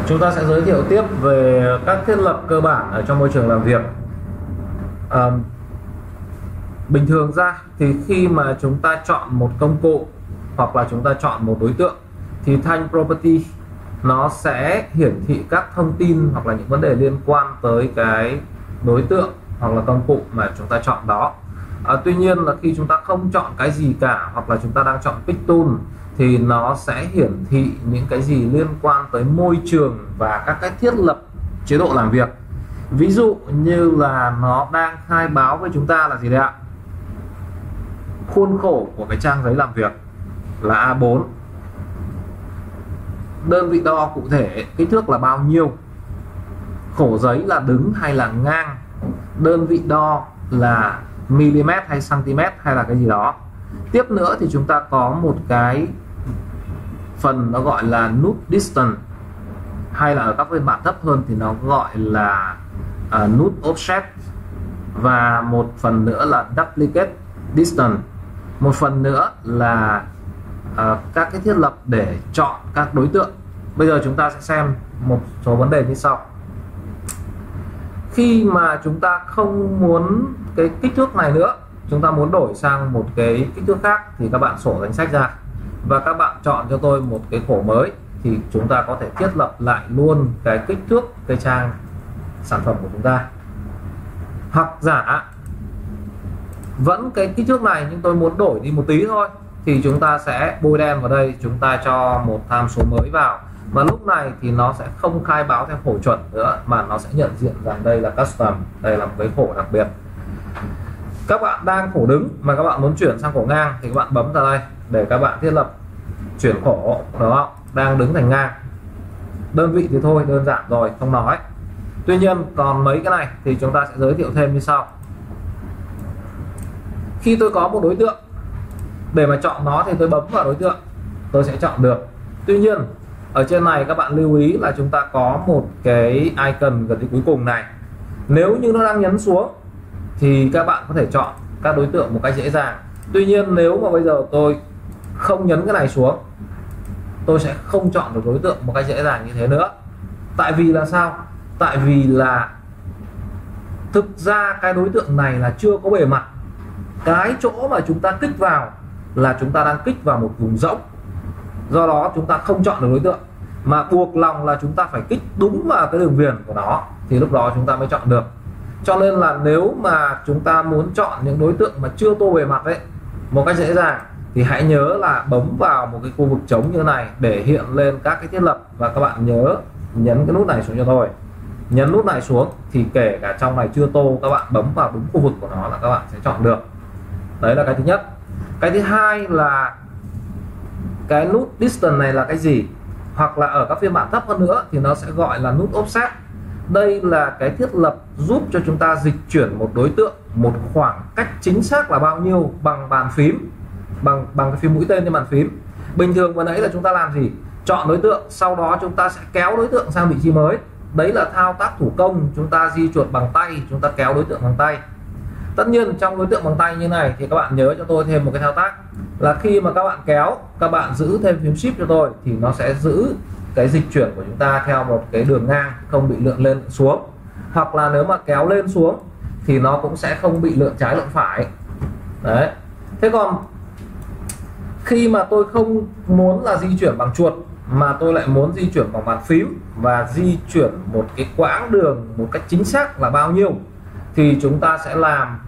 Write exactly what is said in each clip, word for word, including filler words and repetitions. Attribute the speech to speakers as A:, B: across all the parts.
A: Chúng ta sẽ giới thiệu tiếp về các thiết lập cơ bản ở trong môi trường làm việc. À, bình thường ra thì khi mà chúng ta chọn một công cụ hoặc là chúng ta chọn một đối tượng thì Thanh Property nó sẽ hiển thị các thông tin hoặc là những vấn đề liên quan tới cái đối tượng hoặc là công cụ mà chúng ta chọn đó. À, tuy nhiên là khi chúng ta không chọn cái gì cả hoặc là chúng ta đang chọn Pick Tool thì nó sẽ hiển thị những cái gì liên quan tới môi trường và các cái thiết lập chế độ làm việc. Ví dụ như là nó đang khai báo với chúng ta là gì đấy ạ? Khuôn khổ của cái trang giấy làm việc là A bốn, đơn vị đo cụ thể kích thước là bao nhiêu, khổ giấy là đứng hay là ngang, đơn vị đo là mm hay cm hay là cái gì đó. Tiếp nữa thì chúng ta có một cái phần nó gọi là nút distance, hay là ở các phiên bản thấp hơn thì nó gọi là uh, nút offset, và một phần nữa là duplicate distance, một phần nữa là uh, các cái thiết lập để chọn các đối tượng. Bây giờ chúng ta sẽ xem một số vấn đề như sau. Khi mà chúng ta không muốn cái kích thước này nữa, chúng ta muốn đổi sang một cái kích thước khác thì các bạn sổ danh sách ra và các bạn chọn cho tôi một cái khổ mới, thì chúng ta có thể thiết lập lại luôn cái kích thước cái trang sản phẩm của chúng ta. Hoặc giả vẫn cái kích thước này nhưng tôi muốn đổi đi một tí thôi thì chúng ta sẽ bôi đen vào đây, chúng ta cho một tham số mới vào, và lúc này thì nó sẽ không khai báo theo khổ chuẩn nữa mà nó sẽ nhận diện rằng đây là custom, đây là một cái khổ đặc biệt. Các bạn đang khổ đứng mà các bạn muốn chuyển sang khổ ngang thì các bạn bấm vào đây để các bạn thiết lập chuyển khổ, đúng không? Đang đứng thành ngang. Đơn vị thì thôi, đơn giản rồi, không nói. Tuy nhiên còn mấy cái này thì chúng ta sẽ giới thiệu thêm như sau. Khi tôi có một đối tượng, để mà chọn nó thì tôi bấm vào đối tượng, tôi sẽ chọn được. Tuy nhiên ở trên này các bạn lưu ý là chúng ta có một cái icon gần như cuối cùng này. Nếu như nó đang nhấn xuống thì các bạn có thể chọn các đối tượng một cách dễ dàng. Tuy nhiên nếu mà bây giờ tôi không nhấn cái này xuống, tôi sẽ không chọn được đối tượng một cách dễ dàng như thế nữa. Tại vì là sao? Tại vì là thực ra cái đối tượng này là chưa có bề mặt. Cái chỗ mà chúng ta kích vào là chúng ta đang kích vào một vùng rỗng. Do đó chúng ta không chọn được đối tượng, mà buộc lòng là chúng ta phải kích đúng vào cái đường viền của nó thì lúc đó chúng ta mới chọn được. Cho nên là nếu mà chúng ta muốn chọn những đối tượng mà chưa tô bề mặt ấy một cách dễ dàng thì hãy nhớ là bấm vào một cái khu vực trống như này để hiện lên các cái thiết lập, và các bạn nhớ nhấn cái nút này xuống cho tôi. Nhấn nút này xuống thì kể cả trong này chưa tô, các bạn bấm vào đúng khu vực của nó là các bạn sẽ chọn được. Đấy là cái thứ nhất. Cái thứ hai là cái nút distance này là cái gì? Hoặc là ở các phiên bản thấp hơn nữa thì nó sẽ gọi là nút offset. Đây là cái thiết lập giúp cho chúng ta dịch chuyển một đối tượng một khoảng cách chính xác là bao nhiêu bằng bàn phím, bằng bằng cái phím mũi tên trên bàn phím. Bình thường vừa nãy là chúng ta làm gì? Chọn đối tượng, sau đó chúng ta sẽ kéo đối tượng sang vị trí mới. Đấy là thao tác thủ công, chúng ta di chuột bằng tay, chúng ta kéo đối tượng bằng tay. Tất nhiên trong đối tượng bằng tay như này thì các bạn nhớ cho tôi thêm một cái thao tác là khi mà các bạn kéo, các bạn giữ thêm phím shift cho tôi thì nó sẽ giữ cái dịch chuyển của chúng ta theo một cái đường ngang, không bị lượn lên xuống. Hoặc là nếu mà kéo lên xuống thì nó cũng sẽ không bị lượn trái lượn phải. Đấy. Thế còn khi mà tôi không muốn là di chuyển bằng chuột mà tôi lại muốn di chuyển bằng bàn phím và di chuyển một cái quãng đường một cách chính xác là bao nhiêu thì chúng ta sẽ làm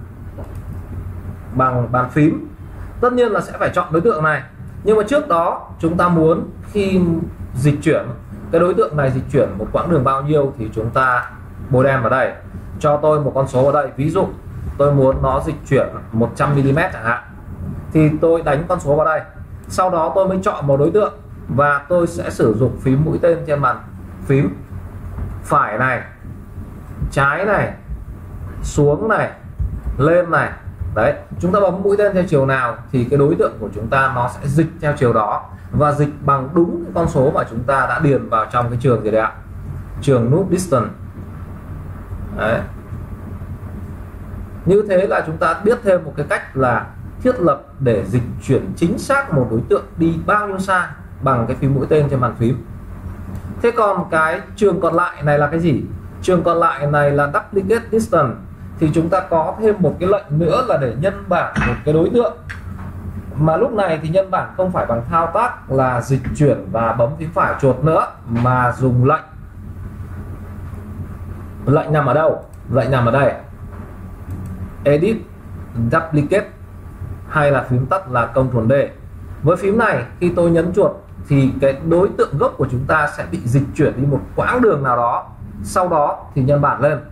A: bằng bàn phím. Tất nhiên là sẽ phải chọn đối tượng này, nhưng mà trước đó chúng ta muốn khi dịch chuyển cái đối tượng này dịch chuyển một quãng đường bao nhiêu thì chúng ta bôi đen vào đây, cho tôi một con số vào đây. Ví dụ tôi muốn nó dịch chuyển một trăm mi li mét chẳng hạn, thì tôi đánh con số vào đây, sau đó tôi mới chọn một đối tượng và tôi sẽ sử dụng phím mũi tên trên bàn phím, phải này, trái này, xuống này, lên này. Đấy, chúng ta bấm mũi tên theo chiều nào thì cái đối tượng của chúng ta nó sẽ dịch theo chiều đó và dịch bằng đúng cái con số mà chúng ta đã điền vào trong cái trường gì đấy ạ? Trường nút distance. Đấy. Như thế là chúng ta biết thêm một cái cách là thiết lập để dịch chuyển chính xác một đối tượng đi bao nhiêu xa bằng cái phím mũi tên trên bàn phím. Thế còn cái trường còn lại này là cái gì? Trường còn lại này là duplicate distance. Thì chúng ta có thêm một cái lệnh nữa là để nhân bản một cái đối tượng, mà lúc này thì nhân bản không phải bằng thao tác là dịch chuyển và bấm phím phải chuột nữa, mà dùng lệnh. Lệnh nằm ở đâu? Lệnh nằm ở đây, edit duplicate, hay là phím tắt là Ctrl D. Với phím này khi tôi nhấn chuột thì cái đối tượng gốc của chúng ta sẽ bị dịch chuyển đi một quãng đường nào đó, sau đó thì nhân bản lên.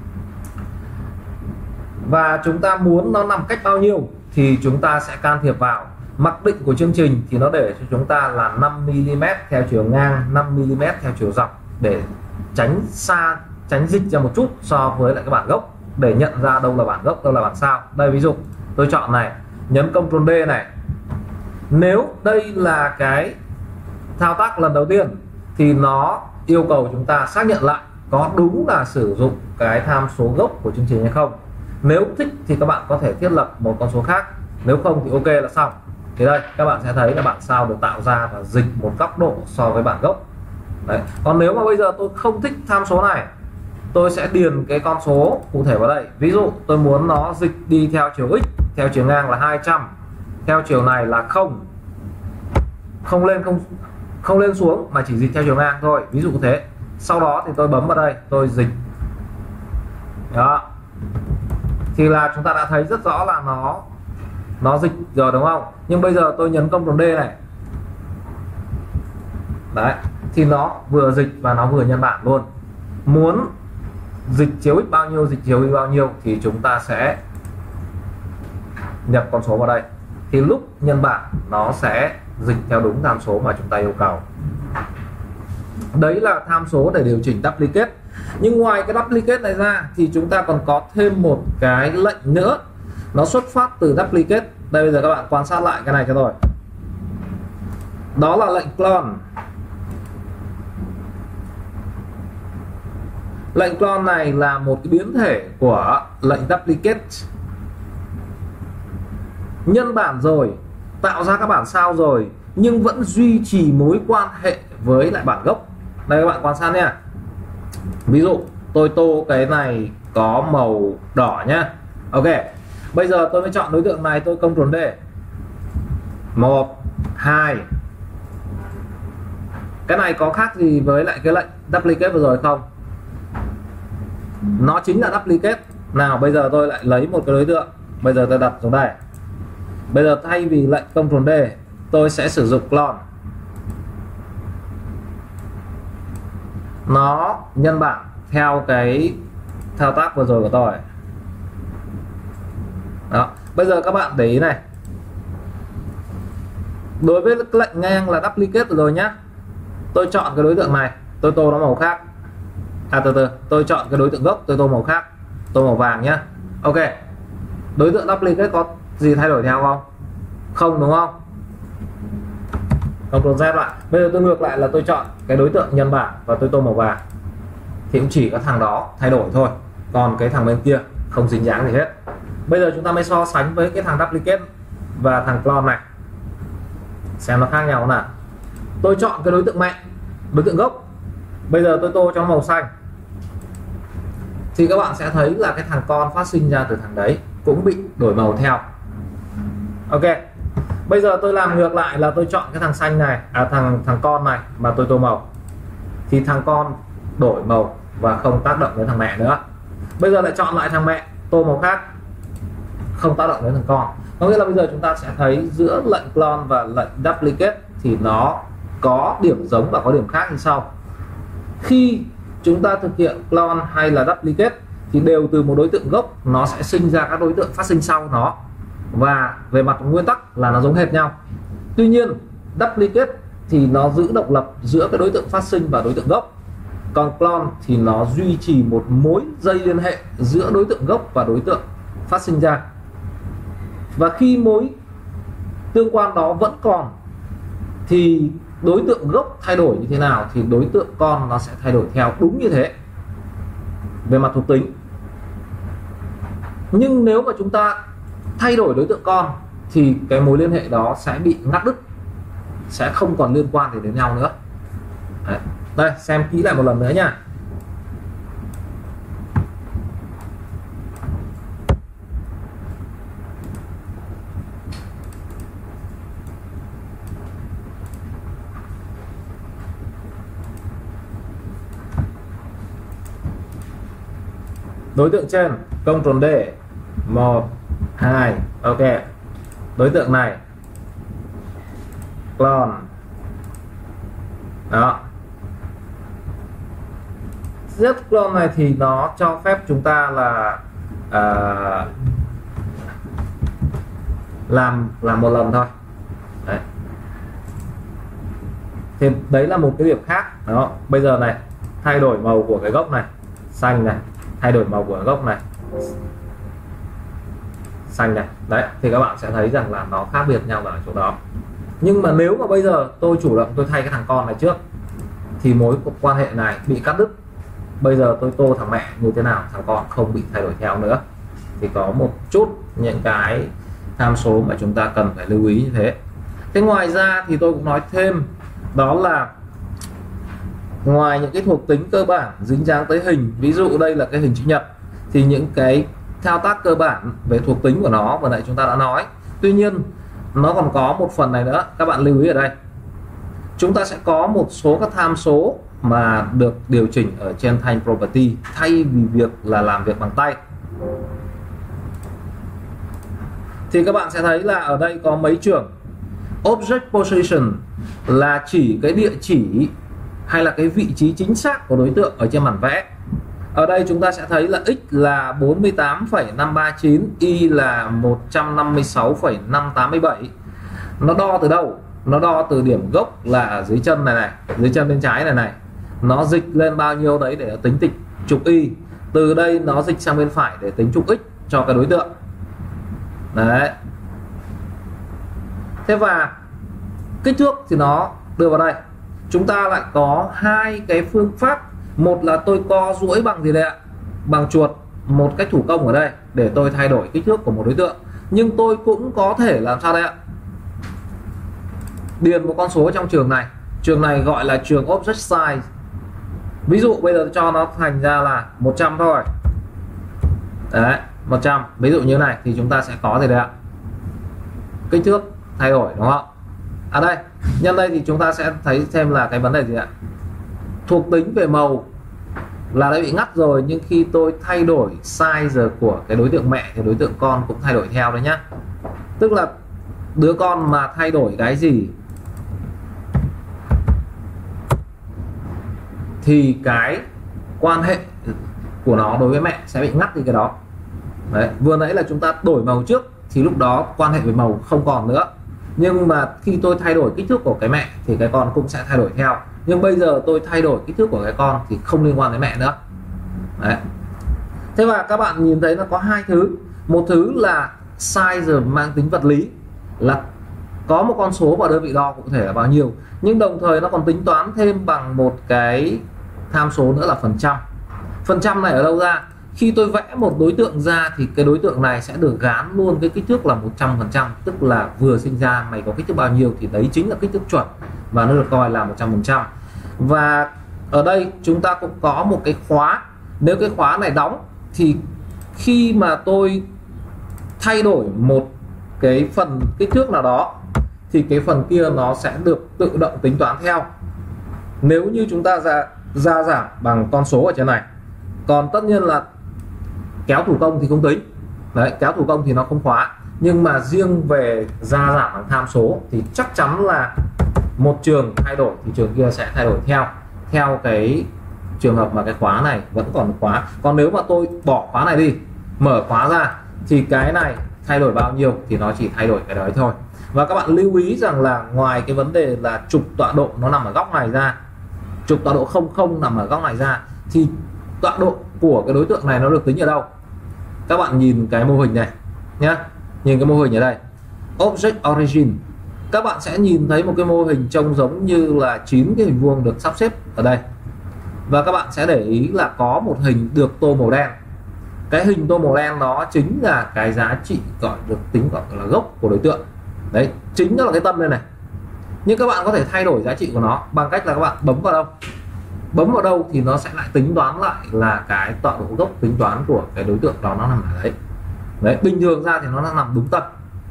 A: Và chúng ta muốn nó nằm cách bao nhiêu thì chúng ta sẽ can thiệp vào. Mặc định của chương trình thì nó để cho chúng ta là năm mi li mét theo chiều ngang, năm mi li mét theo chiều dọc, để tránh xa, tránh dịch ra một chút so với lại cái bản gốc, để nhận ra đâu là bản gốc, đâu là bản sao. Đây ví dụ tôi chọn này, nhấn Ctrl D này. Nếu đây là cái thao tác lần đầu tiên thì nó yêu cầu chúng ta xác nhận lại có đúng là sử dụng cái tham số gốc của chương trình hay không. Nếu thích thì các bạn có thể thiết lập một con số khác, nếu không thì ok là xong. Thì đây các bạn sẽ thấy là bản sao được tạo ra và dịch một góc độ so với bản gốc. Đấy. Còn nếu mà bây giờ tôi không thích tham số này, tôi sẽ điền cái con số cụ thể vào đây. Ví dụ tôi muốn nó dịch đi theo chiều x, theo chiều ngang là hai trăm, theo chiều này là không, không lên không không lên xuống mà chỉ dịch theo chiều ngang thôi, ví dụ thế. Sau đó thì tôi bấm vào đây, tôi dịch. Đó. Thì là chúng ta đã thấy rất rõ là nó nó dịch rồi đúng không? Nhưng bây giờ tôi nhấn Ctrl D này. Đấy, thì nó vừa dịch và nó vừa nhân bản luôn. Muốn dịch chiều x bao nhiêu, dịch chiều y bao nhiêu thì chúng ta sẽ nhập con số vào đây. Thì lúc nhân bản nó sẽ dịch theo đúng tham số mà chúng ta yêu cầu. Đấy là tham số để điều chỉnh duplicate. Nhưng ngoài cái duplicate này ra thì chúng ta còn có thêm một cái lệnh nữa, nó xuất phát từ duplicate. Đây bây giờ các bạn quan sát lại cái này cho tôi. Đó là lệnh clone. Lệnh clone này là một cái biến thể của lệnh duplicate. Nhân bản rồi, tạo ra các bản sao rồi, nhưng vẫn duy trì mối quan hệ với lại bản gốc. Đây các bạn quan sát nha. Ví dụ tôi tô cái này có màu đỏ nhá. Ok, bây giờ tôi mới chọn đối tượng này, tôi Ctrl D. Một, hai. Cái này có khác gì với lại cái lệnh duplicate vừa rồi không? Nó chính là duplicate. Nào bây giờ tôi lại lấy một cái đối tượng, bây giờ tôi đặt xuống đây. Bây giờ thay vì lệnh Ctrl D, tôi sẽ sử dụng clone. Nó nhân bản theo cái thao tác vừa rồi của tôi. Đó. Bây giờ các bạn để ý này. Đối với lệnh ngang là duplicate rồi nhá. Tôi chọn cái đối tượng này, tôi tô nó màu khác. À từ từ, tôi chọn cái đối tượng gốc, tôi tô màu khác, tô màu vàng nhá. Ok. Đối tượng duplicate có gì thay đổi theo không? Không đúng không? Ctrl Z lại. Bây giờ tôi ngược lại là tôi chọn cái đối tượng nhân bản và tôi tô màu vàng. Thì cũng chỉ có thằng đó thay đổi thôi, còn cái thằng bên kia không dính dáng gì hết. Bây giờ chúng ta mới so sánh với cái thằng duplicate và thằng clone này, xem nó khác nhau nào. Tôi chọn cái đối tượng mẹ, đối tượng gốc. Bây giờ tôi tô cho màu xanh. Thì các bạn sẽ thấy là cái thằng con phát sinh ra từ thằng đấy cũng bị đổi màu theo. Ok. Bây giờ tôi làm ngược lại là tôi chọn cái thằng xanh này, à thằng thằng con này mà tôi tô màu. Thì thằng con đổi màu và không tác động đến thằng mẹ nữa. Bây giờ lại chọn lại thằng mẹ, tô màu khác, không tác động đến thằng con. Có nghĩa là bây giờ chúng ta sẽ thấy giữa lệnh clone và lệnh duplicate thì nó có điểm giống và có điểm khác như sau. Khi chúng ta thực hiện clone hay là duplicate thì đều từ một đối tượng gốc, nó sẽ sinh ra các đối tượng phát sinh sau nó, và về mặt nguyên tắc là nó giống hệt nhau. Tuy nhiên duplicate thì nó giữ độc lập giữa cái đối tượng phát sinh và đối tượng gốc, còn clone thì nó duy trì một mối dây liên hệ giữa đối tượng gốc và đối tượng phát sinh ra. Và khi mối tương quan đó vẫn còn thì đối tượng gốc thay đổi như thế nào thì đối tượng con nó sẽ thay đổi theo đúng như thế về mặt thuộc tính. Nhưng nếu mà chúng ta thay đổi đối tượng con thì cái mối liên hệ đó sẽ bị ngắt đứt, sẽ không còn liên quan gì đến nhau nữa. Đấy. Đây, xem kỹ lại một lần nữa nha. Đối tượng trên Ctrl D một hai, ok. Đối tượng này clone đó. Z clone này thì nó cho phép chúng ta là à, làm làm một lần thôi. Đấy. Thì đấy là một cái điểm khác đó. Bây giờ này, thay đổi màu của cái gốc này xanh này, thay đổi màu của cái gốc này xanh này, đấy thì các bạn sẽ thấy rằng là nó khác biệt nhau ở chỗ đó. Nhưng mà nếu mà bây giờ tôi chủ động tôi thay cái thằng con này trước thì mối quan hệ này bị cắt đứt. Bây giờ tôi tô thằng mẹ như thế nào, thằng con không bị thay đổi theo nữa. Thì có một chút những cái tham số mà chúng ta cần phải lưu ý như thế. Thế ngoài ra thì tôi cũng nói thêm, đó là ngoài những cái thuộc tính cơ bản dính dáng tới hình, ví dụ đây là cái hình chữ nhật, thì những cái thao tác cơ bản về thuộc tính của nó vừa nãy chúng ta đã nói. Tuy nhiên nó còn có một phần này nữa, các bạn lưu ý ở đây. Chúng ta sẽ có một số các tham số mà được điều chỉnh ở trên thanh property thay vì việc là làm việc bằng tay. Thì các bạn sẽ thấy là ở đây có mấy trường. Object position là chỉ cái địa chỉ hay là cái vị trí chính xác của đối tượng ở trên bản vẽ. Ở đây chúng ta sẽ thấy là x là bốn mươi tám phẩy năm ba chín, y là một trăm năm mươi sáu phẩy năm tám bảy. Nó đo từ đâu? Nó đo từ điểm gốc là ở dưới chân này này, dưới chân bên trái này này. Nó dịch lên bao nhiêu đấy để tính tịch trục y. Từ đây nó dịch sang bên phải để tính trục x cho cái đối tượng. Đấy. Thế và kích thước thì nó đưa vào đây. Chúng ta lại có hai cái phương pháp. Một là tôi co duỗi bằng gì đây ạ? Bằng chuột, một cách thủ công ở đây để tôi thay đổi kích thước của một đối tượng. Nhưng tôi cũng có thể làm sao đây ạ? Điền một con số trong trường này. Trường này gọi là trường object size. Ví dụ bây giờ cho nó thành ra là một trăm thôi. Đấy, một trăm. Ví dụ như này thì chúng ta sẽ có gì đây ạ? Kích thước thay đổi, đúng không? À đây, nhân đây thì chúng ta sẽ thấy xem là cái vấn đề gì ạ? Thuộc tính về màu là đã bị ngắt rồi, nhưng khi tôi thay đổi size của cái đối tượng mẹ thì đối tượng con cũng thay đổi theo đấy nhá. Tức là đứa con mà thay đổi cái gì thì cái quan hệ của nó đối với mẹ sẽ bị ngắt đi cái đó. Đấy, vừa nãy là chúng ta đổi màu trước thì lúc đó quan hệ về màu không còn nữa. Nhưng mà khi tôi thay đổi kích thước của cái mẹ thì cái con cũng sẽ thay đổi theo. Nhưng bây giờ tôi thay đổi kích thước của cái con thì không liên quan đến mẹ nữa. Đấy. Thế và các bạn nhìn thấy nó có hai thứ. Một thứ là size mang tính vật lý, là có một con số và đơn vị đo cụ thể là bao nhiêu. Nhưng đồng thời nó còn tính toán thêm bằng một cái tham số nữa là phần trăm. Phần trăm này ở đâu ra? Khi tôi vẽ một đối tượng ra thì cái đối tượng này sẽ được gán luôn cái kích thước là một trăm phần trăm. Tức là vừa sinh ra mày có kích thước bao nhiêu thì đấy chính là kích thước chuẩn, và nó được coi là một trăm phần trăm. Và ở đây chúng ta cũng có một cái khóa. Nếu cái khóa này đóng thì khi mà tôi thay đổi một cái phần kích thước nào đó thì cái phần kia nó sẽ được tự động tính toán theo. Nếu như chúng ta ra, ra giảm bằng con số ở trên này. Còn tất nhiên là kéo thủ công thì không tính. Đấy, kéo thủ công thì nó không khóa. Nhưng mà riêng về ra giảm bằng tham số thì chắc chắn là một trường thay đổi thì trường kia sẽ thay đổi theo. Theo cái trường hợp mà cái khóa này vẫn còn khóa. Còn nếu mà tôi bỏ khóa này đi, mở khóa ra thì cái này thay đổi bao nhiêu thì nó chỉ thay đổi cái đấy thôi. Và các bạn lưu ý rằng là ngoài cái vấn đề là trục tọa độ nó nằm ở góc này ra, trục tọa độ không không nằm ở góc này ra, thì tọa độ của cái đối tượng này nó được tính ở đâu? Các bạn nhìn cái mô hình này nhé, nhìn cái mô hình ở đây, Object Origin, các bạn sẽ nhìn thấy một cái mô hình trông giống như là chín cái hình vuông được sắp xếp ở đây. Và các bạn sẽ để ý là có một hình được tô màu đen. Cái hình tô màu đen đó chính là cái giá trị gọi được tính gọi là gốc của đối tượng. Đấy, chính đó là cái tâm đây này. Nhưng các bạn có thể thay đổi giá trị của nó bằng cách là các bạn bấm vào đâu? bấm vào đâu thì nó sẽ lại tính toán lại là cái tọa độ gốc tính toán của cái đối tượng đó nó nằm ở đấy. Đấy, bình thường ra thì nó đang nằm đúng tầng.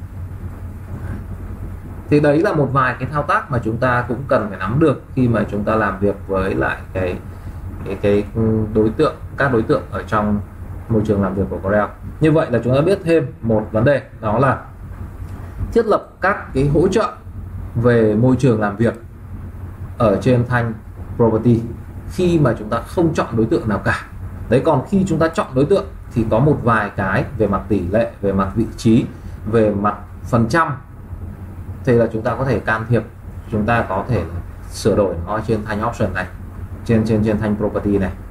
A: Thì đấy là một vài cái thao tác mà chúng ta cũng cần phải nắm được khi mà chúng ta làm việc với lại cái cái, cái đối tượng các đối tượng ở trong môi trường làm việc của Corel. Như vậy là chúng ta biết thêm một vấn đề, đó là thiết lập các cái hỗ trợ về môi trường làm việc ở trên thanh property khi mà chúng ta không chọn đối tượng nào cả. Đấy, còn khi chúng ta chọn đối tượng thì có một vài cái về mặt tỷ lệ, về mặt vị trí, về mặt phần trăm thì là chúng ta có thể can thiệp, chúng ta có thể sửa đổi nó trên thanh option này, trên trên trên thanh property này.